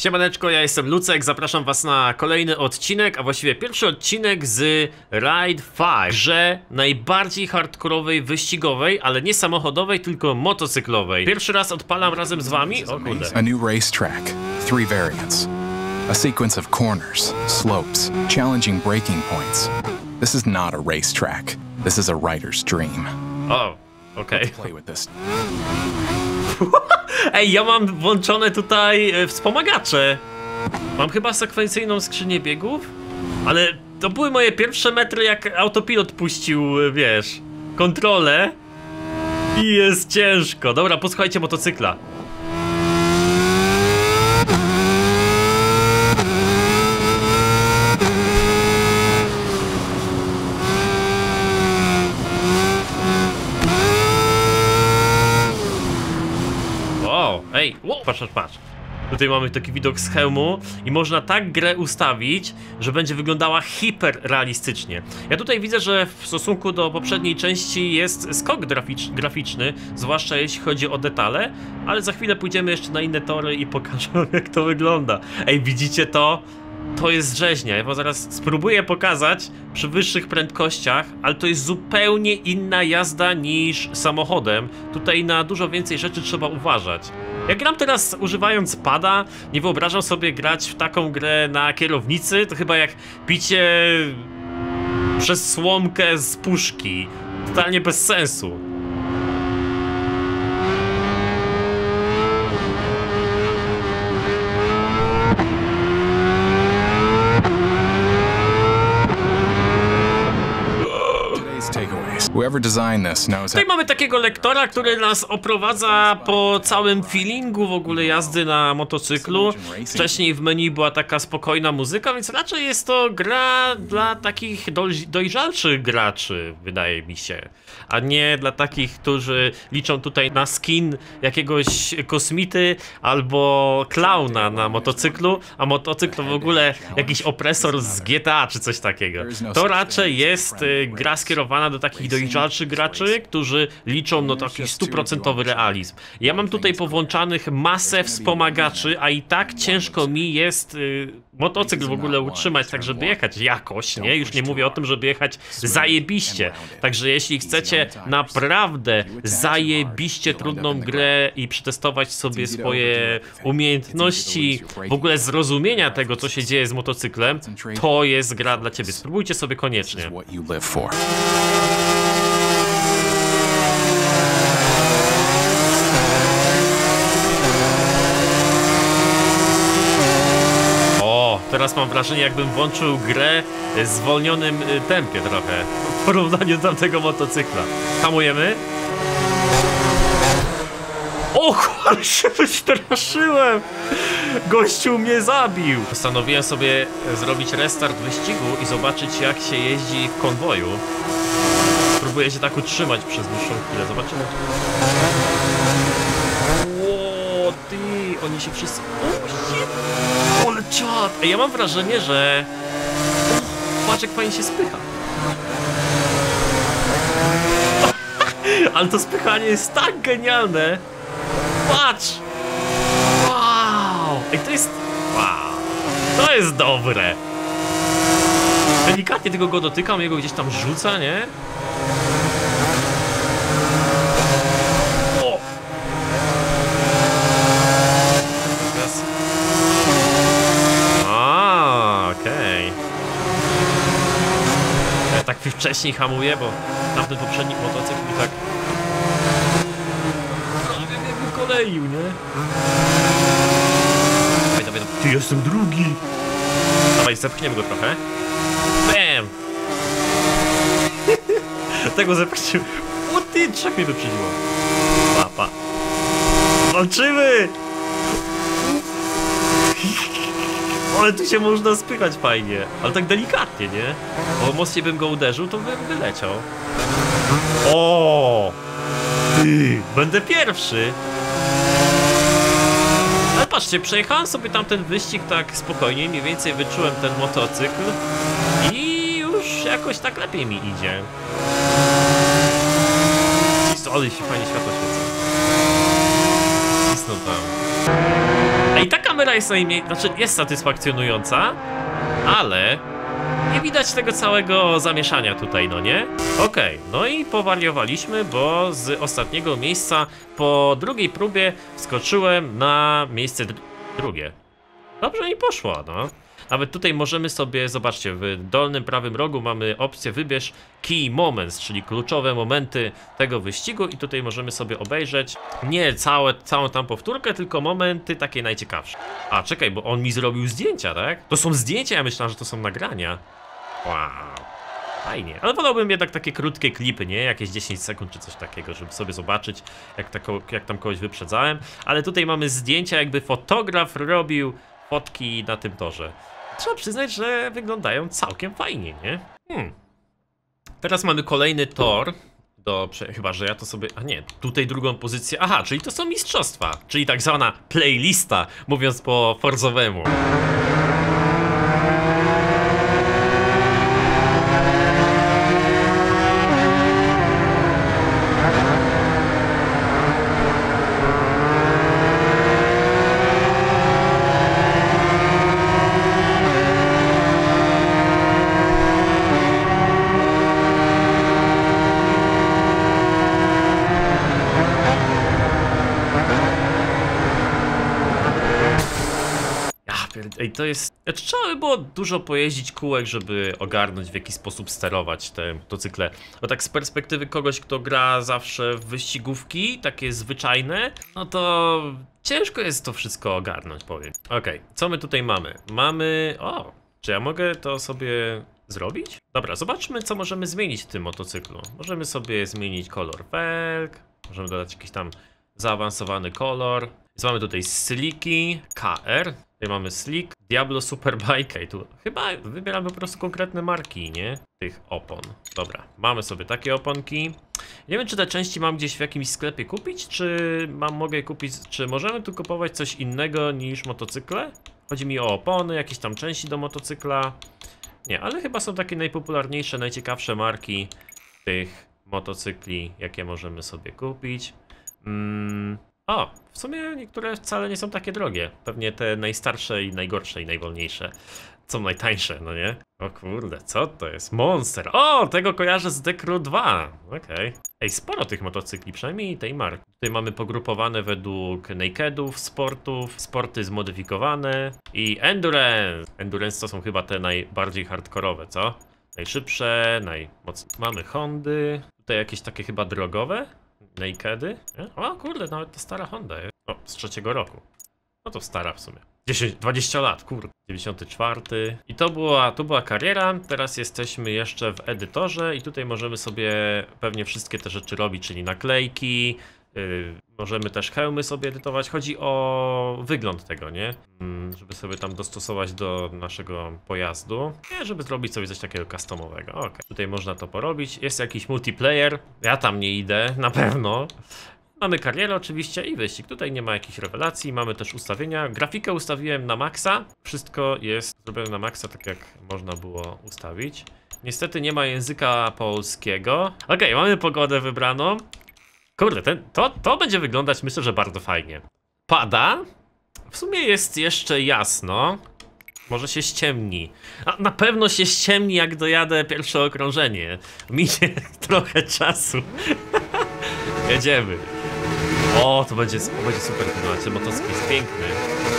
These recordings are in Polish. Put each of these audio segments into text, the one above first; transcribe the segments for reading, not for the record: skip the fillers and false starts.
Siemaneczko, ja jestem Lucek, zapraszam was na kolejny odcinek, a właściwie pierwszy odcinek z Ride 5, grze najbardziej hardkorowej, wyścigowej, ale nie samochodowej, tylko motocyklowej. Pierwszy raz odpalam razem z wami, o kurde. A new racetrack, 3 variants. A sequence of corners, slopes, challenging braking points. This is not a racetrack. This is a rider's dream. O, okej. Play with this. Ej, ja mam włączone tutaj wspomagacze. Mam chyba sekwencyjną skrzynię biegów, ale to były moje pierwsze metry, jak autopilot puścił, wiesz, kontrolę. I jest ciężko. Dobra, posłuchajcie motocykla. Ej, patrz. Tutaj mamy taki widok z hełmu i można tak grę ustawić, że będzie wyglądała hiperrealistycznie. Ja tutaj widzę, że w stosunku do poprzedniej części jest skok graficzny, zwłaszcza jeśli chodzi o detale, ale za chwilę pójdziemy jeszcze na inne tory i pokażę wam, jak to wygląda. Ej, widzicie to? To jest rzeźnia, ja wam zaraz spróbuję pokazać przy wyższych prędkościach, ale to jest zupełnie inna jazda niż samochodem. Tutaj na dużo więcej rzeczy trzeba uważać. Ja gram teraz używając pada, nie wyobrażam sobie grać w taką grę na kierownicy, to chyba jak picie przez słomkę z puszki. Totalnie bez sensu. Whoever designed this knows how... Tutaj mamy takiego lektora, który nas oprowadza po całym feelingu w ogóle jazdy na motocyklu. Wcześniej w menu była taka spokojna muzyka, więc raczej jest to gra dla takich dojrzalszych graczy, wydaje mi się. A nie dla takich, którzy liczą tutaj na skin jakiegoś kosmity albo klauna na motocyklu, a motocykl to w ogóle jakiś opresor z GTA czy coś takiego. To raczej jest gra skierowana do takich dojrzalszych graczy, którzy liczą na taki 100% realizm. Ja mam tutaj powłączanych masę wspomagaczy, a i tak ciężko mi jest motocykl w ogóle utrzymać, tak żeby jechać jakoś, nie? Już nie mówię o tym, żeby jechać zajebiście. Także jeśli chcecie naprawdę zajebiście trudną grę i przetestować sobie swoje umiejętności, w ogóle zrozumienia tego, co się dzieje z motocyklem, to jest gra dla ciebie. Spróbujcie sobie koniecznie. Teraz mam wrażenie, jakbym włączył grę w zwolnionym tempie trochę w porównaniu do tamtego motocykla. Hamujemy. O, ale się wystraszyłem! Gościu mnie zabił! Postanowiłem sobie zrobić restart wyścigu i zobaczyć, jak się jeździ w konwoju. Spróbuję się tak utrzymać przez dłuższą chwilę. Zobaczymy. Ło, ty! Oni się wszyscy... O, ale czad! Ej, ja mam wrażenie, że... Patrz, jak fajnie się spycha. Ale to spychanie jest tak genialne! Patrz! Wow! Ej, to jest... Wow! To jest dobre! Delikatnie tylko go dotykam, jego gdzieś tam rzuca, nie? O! Teraz... Okej. Ja tak wcześniej hamuję, bo tamten poprzedni motocykl mi tak... Kolejił, nie? Dawaj. Ty, jestem drugi! Dawaj, zepchniemy go trochę. Bam! Tego zepchniemy. O ty, trzech mnie wyprzedziło. Pa. Walczymy! Ale tu się można spychać fajnie. Ale tak delikatnie, nie? Bo mocniej bym go uderzył, to bym wyleciał. O! Ty, będę pierwszy! Ale patrzcie, przejechałem sobie tamten wyścig tak spokojnie, mniej więcej wyczułem ten motocykl i już jakoś tak lepiej mi idzie. Ale się fajnie światło świecą. Cisną tam. Ej, ta kamera kamera jest jest satysfakcjonująca, ale nie widać tego całego zamieszania tutaj, no nie? Okej, no i powariowaliśmy, bo z ostatniego miejsca po drugiej próbie wskoczyłem na miejsce drugie. Dobrze mi poszło, no. Nawet tutaj możemy sobie, zobaczcie, w dolnym prawym rogu mamy opcję wybierz Key Moments, czyli kluczowe momenty tego wyścigu i tutaj możemy sobie obejrzeć nie całą tam powtórkę, tylko momenty takie najciekawsze. A, czekaj, bo on mi zrobił zdjęcia, tak? To są zdjęcia, ja myślałem, że to są nagrania. Wow. Fajnie, ale wolałbym jednak takie krótkie klipy, nie? Jakieś 10 sekund czy coś takiego, żeby sobie zobaczyć, jak tam kogoś wyprzedzałem. Ale tutaj mamy zdjęcia, jakby fotograf robił fotki na tym torze. Trzeba przyznać, że wyglądają całkiem fajnie, nie? Teraz mamy kolejny tor. Chyba, że ja to sobie... A nie, tutaj drugą pozycję... Aha, czyli to są mistrzostwa. Czyli tak zwana playlista, mówiąc po forzowemu. Ej, to jest... Trzeba by było dużo pojeździć kółek, żeby ogarnąć, w jaki sposób sterować te motocykle. Bo tak z perspektywy kogoś, kto gra zawsze w wyścigówki, takie zwyczajne, no to ciężko jest to wszystko ogarnąć, powiem. Okej, co my tutaj mamy? Mamy... O, czy ja mogę to sobie zrobić? Dobra, zobaczmy, co możemy zmienić w tym motocyklu. Możemy sobie zmienić kolor felg, możemy dodać jakiś tam zaawansowany kolor. Więc mamy tutaj Slicky, KR. Tutaj mamy Slick, Diablo Superbike i tu chyba wybieramy po prostu konkretne marki, nie? Tych opon. Dobra, mamy sobie takie oponki. Nie wiem, czy te części mam gdzieś w jakimś sklepie kupić, czy mogę kupić, czy możemy tu kupować coś innego niż motocykle? Chodzi mi o opony, jakieś tam części do motocykla. Nie, ale chyba są takie najpopularniejsze, najciekawsze marki tych motocykli, jakie możemy sobie kupić. O, w sumie niektóre wcale nie są takie drogie. Pewnie te najstarsze i najgorsze i najwolniejsze są najtańsze, no nie? O kurde, co to jest? Monster! O, tego kojarzę z Dekru 2. Okej. Ej, sporo tych motocykli, przynajmniej tej marki. Tutaj mamy pogrupowane według nakedów, sportów, sporty zmodyfikowane i endurance. Endurance to są chyba te najbardziej hardkorowe, co? Najszybsze, najmocniejsze. Mamy Hondy. Tutaj jakieś takie chyba drogowe. Nakedy? O kurde, nawet to stara Honda jest. O, z 3 roku. No to stara w sumie. 20 lat, kurde. 94. I to była kariera. Teraz jesteśmy jeszcze w edytorze i tutaj możemy sobie pewnie wszystkie te rzeczy robić, czyli naklejki. Możemy też hełmy sobie edytować. Chodzi o wygląd tego, nie? Żeby sobie tam dostosować do naszego pojazdu. Nie, żeby zrobić sobie coś takiego customowego. Ok, tutaj można to porobić. Jest jakiś multiplayer. Ja tam nie idę, na pewno. Mamy karierę oczywiście i wyścig. Tutaj nie ma jakichś rewelacji. Mamy też ustawienia. Grafikę ustawiłem na maksa. Wszystko jest zrobione na maksa, tak jak można było ustawić. Niestety nie ma języka polskiego. Ok, mamy pogodę wybraną. Kurde, to będzie wyglądać, myślę, że bardzo fajnie. Pada. W sumie jest jeszcze jasno. Może się ściemni. A na pewno się ściemni, jak dojadę pierwsze okrążenie. Minie trochę czasu. Jedziemy. O, to będzie super klimacie. Motocykl jest piękny.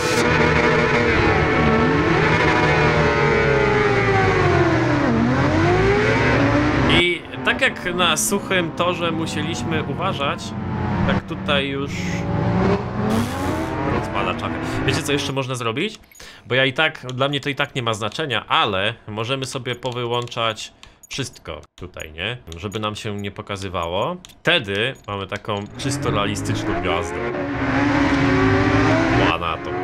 I tak jak na suchym torze musieliśmy uważać, tak tutaj już rozpala czapę. Wiecie, co jeszcze można zrobić? Bo dla mnie to i tak nie ma znaczenia, ale możemy sobie powyłączać wszystko tutaj, nie? Żeby nam się nie pokazywało. Wtedy mamy taką czysto realistyczną gwiazdę. Ła na to.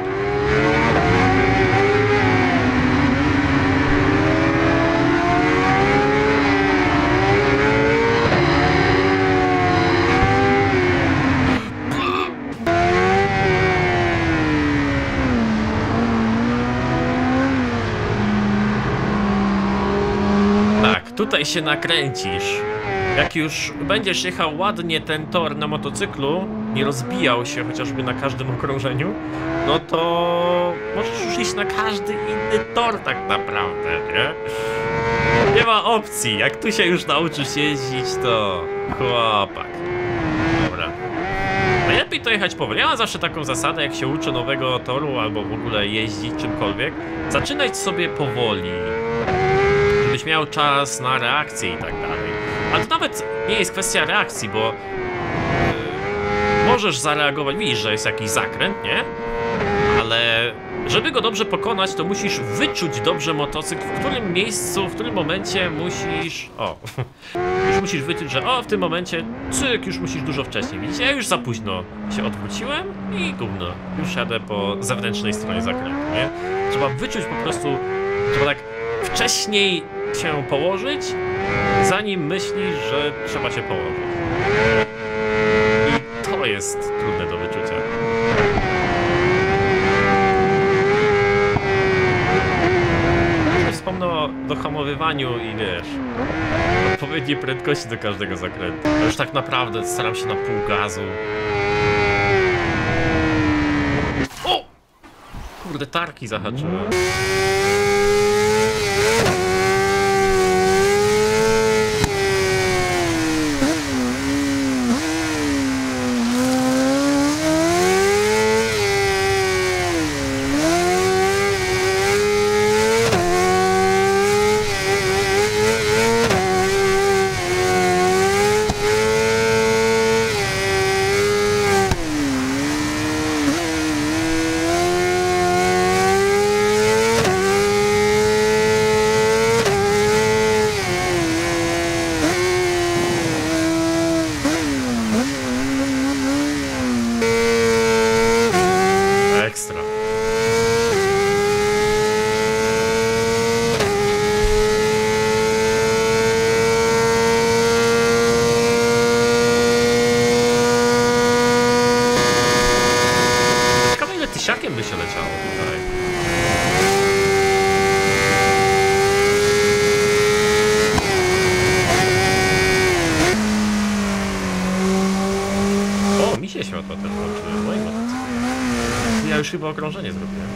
Tutaj się nakręcisz. Jak już będziesz jechał ładnie ten tor na motocyklu, nie rozbijał się chociażby na każdym okrążeniu, no to możesz już iść na każdy inny tor tak naprawdę, nie? Nie ma opcji, jak tu się już nauczysz jeździć, to chłopak. Dobra. Najlepiej to jechać powoli. Ja mam zawsze taką zasadę, jak się uczę nowego toru albo w ogóle jeździć czymkolwiek, zaczynać sobie powoli, żebyś miał czas na reakcję i tak dalej. Ale to nawet nie jest kwestia reakcji, bo możesz zareagować, widzisz, że jest jakiś zakręt, nie? Ale żeby go dobrze pokonać, to musisz wyczuć dobrze motocykl, w którym miejscu, w którym momencie musisz... O, już musisz wyczuć, że w tym momencie, cyk, już musisz dużo wcześniej. Widzicie, ja już za późno się odwróciłem i gówno, już jadę po zewnętrznej stronie zakrętu, nie? Trzeba wyczuć po prostu, trzeba tak wcześniej się położyć, zanim myślisz, że trzeba się położyć. I to jest trudne do wyczucia. Wspomnę o dohamowywaniu i wiesz, odpowiedniej prędkości do każdego zakrętu. Ja już tak naprawdę staram się na pół gazu. O! Kurde, tarki zahaczyłem. Ekstra. Ciekawe, ile tysiakiem by się leciało tutaj. O, mi się światła też włączyły w moim motocyklu. Ja już chyba okrążenie zrobiłem.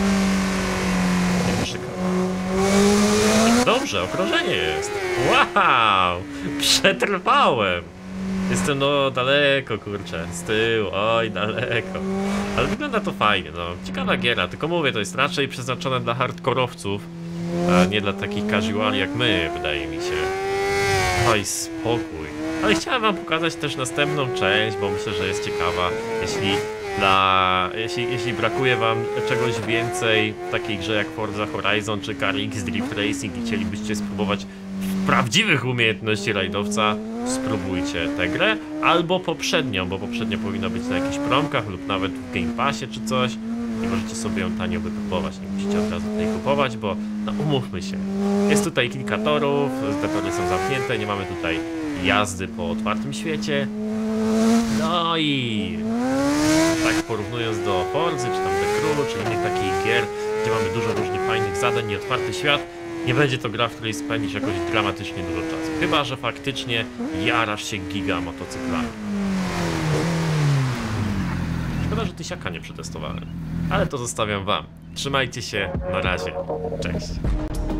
Nie krzykam. Dobrze, okrążenie jest. Wow! Przetrwałem! Jestem daleko, kurczę, z tyłu, oj daleko. Ale wygląda to fajnie, no. Ciekawa giera, tylko mówię, to jest raczej przeznaczone dla hardkorowców, a nie dla takich casuali jak my, wydaje mi się. Oj, spokój. Ale chciałem wam pokazać też następną część, bo myślę, że jest ciekawa, jeśli brakuje wam czegoś więcej w takiej grze jak Forza Horizon czy Car X Drift Racing i chcielibyście spróbować prawdziwych umiejętności rajdowca, spróbujcie tę grę, albo poprzednią, bo poprzednio powinna być na jakichś promkach lub nawet w Game Passie czy coś i możecie sobie ją tanio wykupować, nie musicie od razu tej kupować, bo no umówmy się, jest tutaj kilka torów, te tory są zamknięte, nie mamy tutaj jazdy po otwartym świecie, no i tak porównując do Forzy, czy tam The Crew, czy innych takich gier, gdzie mamy dużo różnych fajnych zadań i otwarty świat, nie będzie to gra, w której spędzisz jakoś dramatycznie dużo czasu. Chyba że faktycznie jarasz się giga motocyklami. Szkoda, że tysiaka nie przetestowałem. Ale to zostawiam wam. Trzymajcie się, na razie. Cześć.